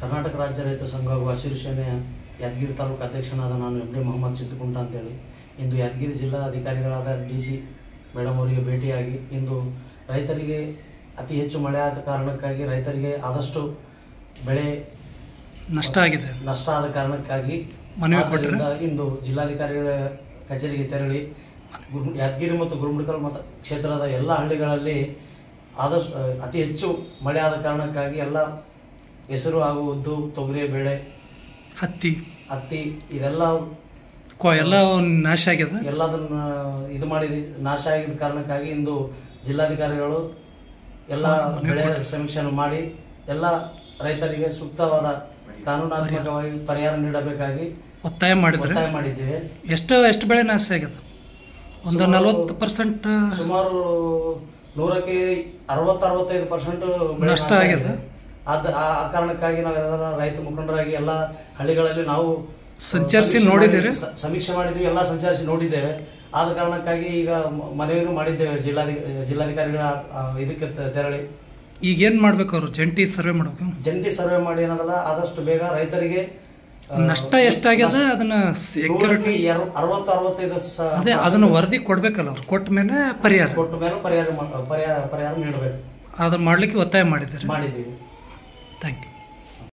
ಕರ್ನಾಟಕ ರಾಜ್ಯ ರೈತ ಸಂಘ ಹಾಗೂ ಹಸಿರು ಸೇನೆಯ ಯಾದಗಿರಿ ತಾಲೂಕು ಅಧ್ಯಕ್ಷನಾದ ನಾನು ಎಂ ಡಿ ಮೊಹಮ್ಮದ್ ಚಿತ್ತುಕುಂಟ ಅಂತೇಳಿ ಇಂದು ಯಾದಗಿರಿ ಜಿಲ್ಲಾ ಅಧಿಕಾರಿಗಳಾದ DC ಮೇಡಮ್ ಅವರಿಗೆ ಭೇಟಿಯಾಗಿ ಇಂದು ರೈತರಿಗೆ ಅತಿ ಹೆಚ್ಚು ಮಳೆ ಆದ ಕಾರಣಕ್ಕಾಗಿ ರೈತರಿಗೆ ಆದಷ್ಟು ಬೆಳೆ ನಷ್ಟ ಆದ ಕಾರಣಕ್ಕಾಗಿ ಇಂದು ಜಿಲ್ಲಾಧಿಕಾರಿಗಳ ಕಚೇರಿಗೆ ತೆರಳಿ ಯಾದಗಿರಿ ಮತ್ತು ಗುರುಮುಡಕಲ್ ಕ್ಷೇತ್ರದ ಎಲ್ಲ ಹಳ್ಳಿಗಳಲ್ಲಿ ಆದಷ್ಟು ಅತಿ ಹೆಚ್ಚು ಮಳೆ ಆದ ಕಾರಣಕ್ಕಾಗಿ ಎಲ್ಲ ಹೆಸರು ಹಾಗೂ ಉದ್ದು, ತೊಗರಿ ಬೆಳೆ, ಹತ್ತಿ ಇದೆಲ್ಲ ನಾಶ ಆಗಿದೆ. ಎಲ್ಲದನ್ನ ಇದು ಮಾಡಿದ ನಾಶ ಆಗಿದ ಕಾರಣಕ್ಕಾಗಿ ಇಂದು ಜಿಲ್ಲಾಧಿಕಾರಿಗಳು ಎಲ್ಲ ಬೆಳೆ ಸಮೀಕ್ಷೆಯನ್ನು ಮಾಡಿ ಎಲ್ಲ ರೈತರಿಗೆ ಸೂಕ್ತವಾದ ಕಾನೂನಾತ್ಮಕವಾಗಿ ಪರಿಹಾರ ನೀಡಬೇಕಾಗಿ ಒತ್ತಾಯ ಮಾಡಿದ್ದೇವೆ. ಎಷ್ಟು ಬೆಳೆ ನಾಶ ಆಗಿದೆ? ಒಂದು 40% ಸುಮಾರು 100ಕ್ಕೆ 60-65% ನಷ್ಟ ಆಗಿದೆ. ಆ ಕಾರಣಕ್ಕಾಗಿ ನಾವೆಲ್ಲ ರೈತ ಮುಖಂಡರಾಗಿ ಎಲ್ಲ ಹಳ್ಳಿಗಳಲ್ಲಿ ನಾವು ಸಂಚರಿಸಿ ನೋಡಿದ್ದೇವೆ, ಸಮೀಕ್ಷೆ ಮಾಡಿದ್ವಿ, ಎಲ್ಲ ಸಂಚರಿಸಿ ನೋಡಿದ್ದೇವೆ. ಆದ ಕಾರಣಕ್ಕಾಗಿ ಈಗ ಮನವಿಯನ್ನು ಮಾಡಿದ್ದೇವೆ ಜಿಲ್ಲಾಧಿಕಾರಿಗಳ ಇದಕ್ಕೆ ತೆರಳಿ. ಈಗ ಏನ್ ಮಾಡ್ಬೇಕು? ಅವರು ಜಂಟಿ ಸರ್ವೆ ಮಾಡ್ಬೇಕು. ಜಂಟಿ ಸರ್ವೆ ಮಾಡಿ ಏನದಲ್ಲ ಆದಷ್ಟು ಬೇಗ ರೈತರಿಗೆ ನಷ್ಟ ಎಷ್ಟಾಗ್ಯದ ಅದನ್ನ 60-65 ಅದೇ ಅದನ್ನ ವರದಿ ಕೊಡ್ಬೇಕಲ್ಲ. ಅವ್ರು ಕೊಟ್ಟ ಮೇಲೆ ಪರಿಹಾರ ನೀಡಬೇಕು. ಅದನ್ನ ಮಾಡ್ಲಿಕ್ಕೆ ಒತ್ತಾಯ ಮಾಡಿದ್ದೀವಿ. ಮಾಡಿದ್ದೀವಿ. Thank you.